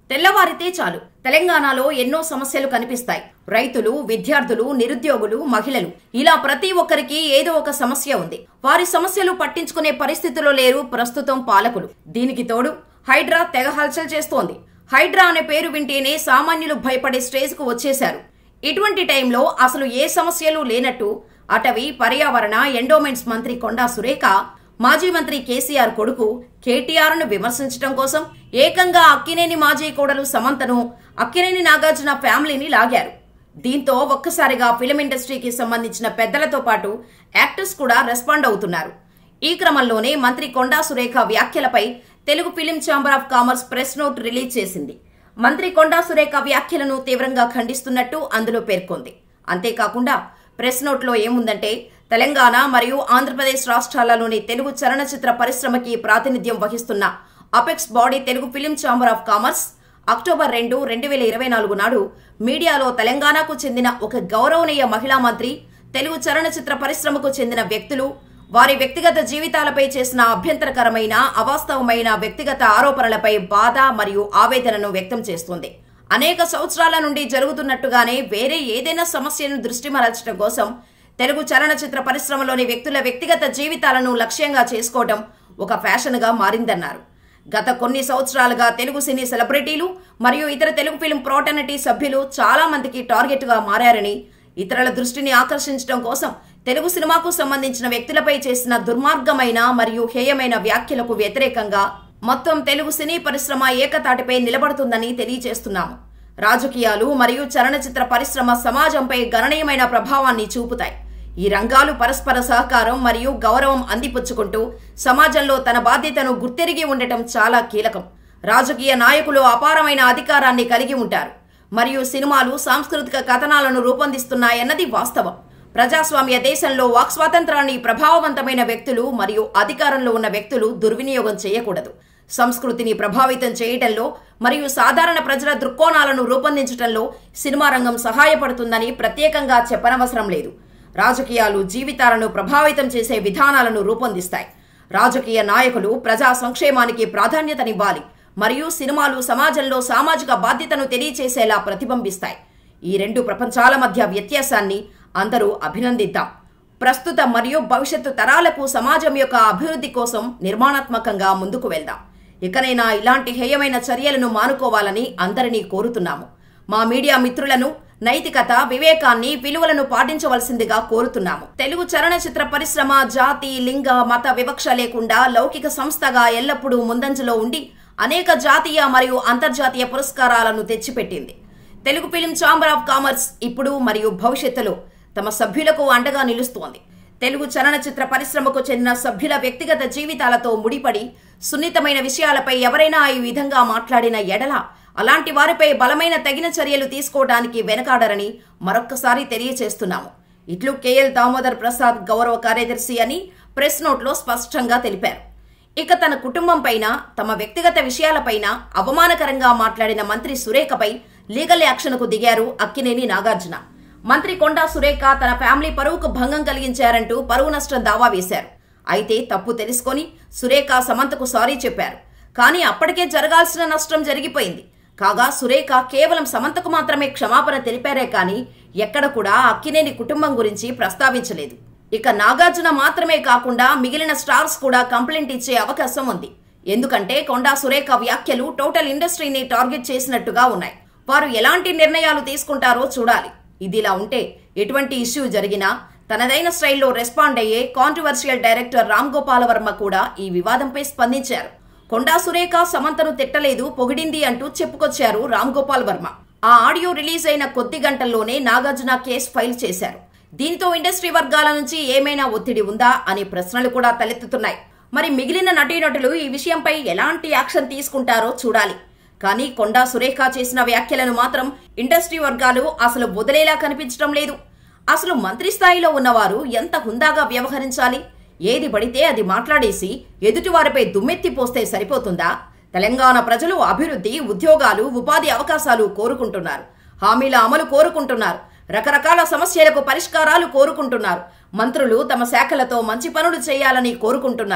తెల్లవారితే చాలు తెలంగాణలో ఎన్నో సమస్యలు కనిపిస్తాయి. రైతులు, విద్యార్థులు, నిరుద్యోగులు, మహిళలు ఇలా ప్రతి ఒక్కరికి ఏదో ఒక సమస్య ఉంది. వారి సమస్యలు పట్టించుకునే పరిస్థితిలో లేరు ప్రస్తుతం పాలకులు. దీనికి తోడు హైడ్రా తెగ హల్చల్ చేస్తోంది. హైడ్రా అనే పేరు వింటేనే సామాన్యులు భయపడే స్టేజ్ కు వచ్చేశారు. ఇటువంటి టైంలో అసలు ఏ సమస్యలు లేనట్టు అటవీ, పర్యావరణ, ఎండోమెంట్స్ మంత్రి కొండా సురేఖ మాజీ మంత్రి కేసీఆర్ కొడుకు కేటీఆర్ ను విమర్శించడం కోసం ఏకంగా అక్కినేని మాజీ కోడలు సమంతను, అక్కినేని నాగార్జున ఫ్యామిలీని లాగారు. దీంతో ఒక్కసారిగా ఫిలిం ఇండస్ట్రీకి సంబంధించిన పెద్దలతో పాటు యాక్టర్స్ కూడా రెస్పాండ్ అవుతున్నారు. ఈ క్రమంలోనే మంత్రి కొండా సురేఖ వ్యాఖ్యలపై Telugu film chamber of commerce press note release చేసింది. మంత్రి కొండా సురేఖ వ్యాఖ్యలను తీవ్రంగా ఖండిస్తున్నట్టు అందులో పేర్కొంది. అంతేకాకుండా ప్రెస్ నోట్ లో ఏముందంటే, తెలంగాణ మరియు ఆంధ్రప్రదేశ్ రాష్ట్రాలలోని తెలుగు చలనచిత్ర పరిశ్రమకి ప్రాతినిధ్యం వహిస్తున్న apex body Telugu film chamber of commerce October 2, 2024 నాడు మీడియాలో తెలంగాణకు చెందిన ఒక గౌరవనీయ మహిళా మంత్రి, తెలుగు చలనచిత్ర పరిశ్రమకు చెందిన వ్యక్తులు, వారి వ్యక్తిగత జీవితాలపై చేసిన అభ్యంతరకరమైన, అవాస్తవమైన వ్యక్తిగత ఆరోపణలపై బాధ మరియు ఆవేదనను వ్యక్తం చేస్తుంది. అనేక సంవత్సరాల నుండి జరుగుతున్నట్టుగానే వేరే ఏదైనా సమస్యను దృష్టి మరల్చడం కోసం తెలుగు చలనచిత్ర పరిశ్రమలోని వ్యక్తుల వ్యక్తిగత జీవితాలను లక్ష్యంగా చేసుకోవడం ఒక ఫ్యాషన్ గా మారిందన్నారు. గత కొన్ని సంవత్సరాలుగా తెలుగు సినీ సెలబ్రిటీలు మరియు ఇతర తెలుగు ఫిల్మ్ ఫ్రాటర్నిటీ సభ్యులు చాలా మందికి టార్గెట్ గా మారారని, ఇతరుల దృష్టిని ఆకర్షించడం కోసం తెలుగు సినిమాకు సంబంధించిన వ్యక్తులపై చేసిన దుర్మార్గమైన మరియు హేయమైన వ్యాఖ్యలకు వ్యతిరేకంగా మొత్తం తెలుగు సినీ పరిశ్రమ ఏకతాటిపై నిలబడుతుందని తెలియజేస్తున్నాము. రాజకీయాలు మరియు చలనచిత్ర పరిశ్రమ సమాజంపై గణనీయమైన ప్రభావాన్ని చూపుతాయి. ఈ రంగాలు పరస్పర సహకారం మరియు గౌరవం అందిపుచ్చుకుంటూ సమాజంలో తన బాధ్యతను గుర్తెరిగి ఉండటం చాలా కీలకం. రాజకీయ నాయకులు అపారమైన అధికారాన్ని కలిగి ఉంటారు మరియు సినిమాలు సాంస్కృతిక కథనాలను రూపొందిస్తున్నాయన్నది వాస్తవం. ప్రజాస్వామ్య దేశంలో వాక్ స్వాతంత్రాన్ని ప్రభావవంతమైన వ్యక్తులు మరియు అధికారంలో ఉన్న వ్యక్తులు దుర్వినియోగం చేయకూడదు. సంస్కృతిని ప్రభావితం చేయడంలో మరియు సాధారణ ప్రజల దృక్కోణాలను రూపొందించడంలో సినిమా రంగం సహాయపడుతుందని ప్రత్యేకంగా చెప్పనవసరం లేదు. రాజకీయాలు జీవితాలను ప్రభావితం చేసే విధానాలను రూపొందిస్తాయి. రాజకీయ నాయకులు ప్రజా సంక్షేమానికి ప్రాధాన్యతనివ్వాలి మరియు సినిమాలు సమాజంలో సామాజిక బాధ్యతను తెలియచేసేలా ప్రతిబింబిస్తాయి. ఈ రెండు ప్రపంచాల మధ్య వ్యత్యాసాన్ని అందరూ అభినందిద్దాం. ప్రస్తుత మరియు భవిష్యత్తు తరాలకు సమాజం యొక్క అభివృద్ధి కోసం నిర్మాణాత్మకంగా ముందుకు వెళ్దాం. ఇకనైనా ఇలాంటి హేయమైన చర్యలను మానుకోవాలని అందరినీ కోరుతున్నాము. మా మీడియా మిత్రులను నైతికత, వివేకాన్ని, విలువలను పాటించవలసిందిగా కోరుతున్నాము. తెలుగు చలనచిత్ర పరిశ్రమ జాతి, లింగ, మత వివక్ష లేకుండా లౌకిక సంస్థగా ఎల్లప్పుడూ ముందంజలో ఉండి అనేక జాతీయ మరియు అంతర్జాతీయ పురస్కారాలను తెచ్చిపెట్టింది. Telugu film chamber of commerce ఇప్పుడు మరియు భవిష్యత్తులో తమ సభ్యులకు అండగా నిలుస్తోంది. తెలుగు చలనచిత్ర పరిశ్రమకు చెందిన సభ్యుల వ్యక్తిగత జీవితాలతో ముడిపడి సున్నితమైన విషయాలపై ఎవరైనా ఈ విధంగా మాట్లాడిన ఎడల అలాంటి వారిపై బలమైన తగిన చర్యలు తీసుకోవడానికి వెనకాడరని మరొక్కసారి తెలియజేస్తున్నాము. ఇట్లు కేఎల్ దామోదర్ ప్రసాద్, గౌరవ కార్యదర్శి అని ప్రెస్ నోట్లో స్పష్టంగా తెలిపారు. ఇక తన కుటుంబం పైన, తమ వ్యక్తిగత విషయాలపైన అవమానకరంగా మాట్లాడిన మంత్రి సురేఖపై లీగల్ యాక్షన్కు దిగారు అక్కినేని నాగార్జున. మంత్రి కొండా సురేఖ తన ఫ్యామిలీ పరువుకు భంగం కలిగించారంటూ పరువు నష్టం దావా వేశారు. అయితే తప్పు తెలుసుకొని సురేఖ సమంతకు సారీ చెప్పారు. కానీ అప్పటికే జరగాల్సిన నష్టం జరిగిపోయింది. కాగా సురేఖ కేవలం సమంతకు మాత్రమే క్షమాపణ తెలిపారే కానీ ఎక్కడ కూడా అక్కినేని కుటుంబం గురించి ప్రస్తావించలేదు. ఇక నాగార్జున మాత్రమే కాకుండా మిగిలిన స్టార్స్ కూడా కంప్లైంట్ ఇచ్చే అవకాశం ఉంది. ఎందుకంటే కొండా సురేఖ వ్యాఖ్యలు టోటల్ ఇండస్ట్రీని టార్గెట్ చేసినట్టుగా ఉన్నాయి. వారు ఎలాంటి నిర్ణయాలు తీసుకుంటారో చూడాలి. ఇదిలా ఉంటే ఎటువంటి ఇష్యూ జరిగినా తనదైన స్టైల్లో రెస్పాండ్ అయ్యే కాంట్రవర్షియల్ డైరెక్టర్ రామ్ గోపాల్ వర్మ కూడా ఈ వివాదంపై స్పందించారు. కొండా సురేఖ సమంతను తిట్టలేదు, పొగిడింది అంటూ చెప్పుకొచ్చారు రామ్ గోపాల్ వర్మ. ఆ ఆడియో రిలీజ్ అయిన కొద్ది గంటల్లోనే నాగార్జున కేసు ఫైల్ చేశారు. దీనితో ఇండస్ట్రీ వర్గాల నుంచి ఏమైనా ఒత్తిడి ఉందా అనే ప్రశ్నలు కూడా తలెత్తుతున్నాయి. మరి మిగిలిన నటీనటులు ఈ విషయంపై ఎలాంటి యాక్షన్ తీసుకుంటారో చూడాలి. కానీ కొండా సురేఖ చేసిన వ్యాఖ్యలను మాత్రం ఇండస్ట్రీ వర్గాలు అసలు వదిలేలా కనిపించడం లేదు. అసలు మంత్రి స్థాయిలో ఉన్నవారు ఎంత హుందాగా వ్యవహరించాలి? ఏది పడితే అది మాట్లాడేసి ఎదుటివారిపై దుమ్మెత్తి పోస్తే సరిపోతుందా? తెలంగాణ ప్రజలు అభివృద్ధి, ఉద్యోగాలు, ఉపాధి అవకాశాలు కోరుకుంటున్నారు. హామీల అమలు కోరుకుంటున్నారు. రకరకాల సమస్యలకు పరిష్కారాలు కోరుకుంటున్నారు. మంత్రులు తమ శాఖలతో మంచి పనులు చేయాలని కోరుకుంటున్నారు.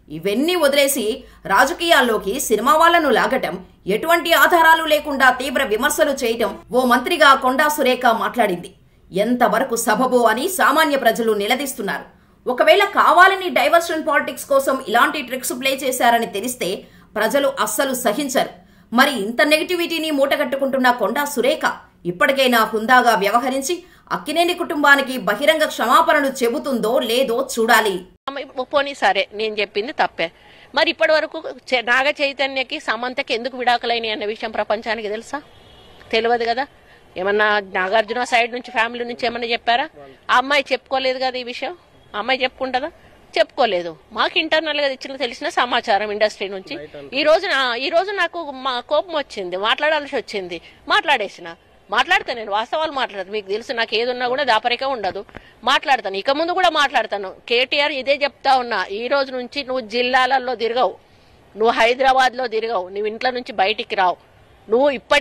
ఇవన్నీ వదిలేసి రాజకీయాల్లోకి సినిమా వాళ్లను లాగటం, ఎటువంటి ఆధారాలు లేకుండా తీవ్ర విమర్శలు చేయటం ఓ మంత్రిగా కొండా సురేఖ మాట్లాడింది. ఎంతవరకు సబబో అని సామాన్య ప్రజలు నిలదీస్తున్నారు. ఒకవేళ కావాలని డైవర్షన్ పాలిటిక్స్ కోసం ఇలాంటి ట్రిక్స్ ప్లే చేశారని తెలిస్తే ప్రజలు అస్సలు సహించరు. మరి ఇంత నెగిటివిటీని మూటగట్టుకుంటున్న కొండా సురేఖ ఇప్పటికైనా హుందాగా వ్యవహరించి అక్కినేని కుటుంబానికి బహిరంగ క్షమాపణలు చెబుతుందో లేదో చూడాలి. పోనీ సరే, నేను చెప్పింది తప్పే. మరి ఇప్పటి వరకు నాగ చైతన్యకి సమంతకి ఎందుకు విడాకులైనాయి అన్న విషయం ప్రపంచానికి తెలుసా? తెలియదు కదా. ఏమన్నా నాగార్జున సైడ్ నుంచి, ఫ్యామిలీ నుంచి ఏమన్నా చెప్పారా? ఆ అమ్మాయి చెప్పుకోలేదు కదా ఈ విషయం. ఆ అమ్మాయి చెప్పుకుంటుందా? చెప్పుకోలేదు. మాకు ఇంటర్నల్ గా తెలిసిన సమాచారం ఇండస్ట్రీ నుంచి. ఈ రోజు నాకు కోపం వచ్చింది, మాట్లాడాల్సి వచ్చింది, మాట్లాడతాను. నేను వాస్తవాలు మాట్లాడతాను. మీకు తెలుసు, నాకు ఏదున్నా కూడా దాపరిక ఉండదు, మాట్లాడతాను. ఇక ముందు కూడా మాట్లాడతాను. కేటీఆర్ ఇదే చెప్తా ఉన్నా, ఈ రోజు నుంచి నువ్వు జిల్లాలలో తిరగవు, నువ్వు హైదరాబాద్ లో తిరగవు, నువ్వు ఇంట్లో నుంచి బయటికి రావు, నువ్వు ఇప్పటి